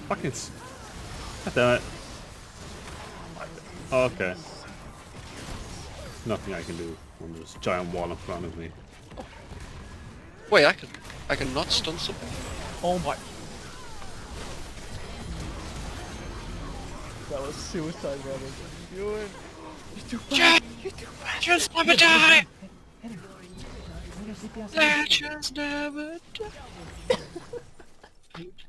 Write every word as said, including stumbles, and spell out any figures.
Fucking. S God damn it. Oh, okay. Nothing I can do when there's a giant wall in front of me. Wait, I can, I can not stun something? Oh my. That was suicide, brother. What are you doing? You're too fast. You're too fast. Just never die! Hit him. Hit him. Legends never die!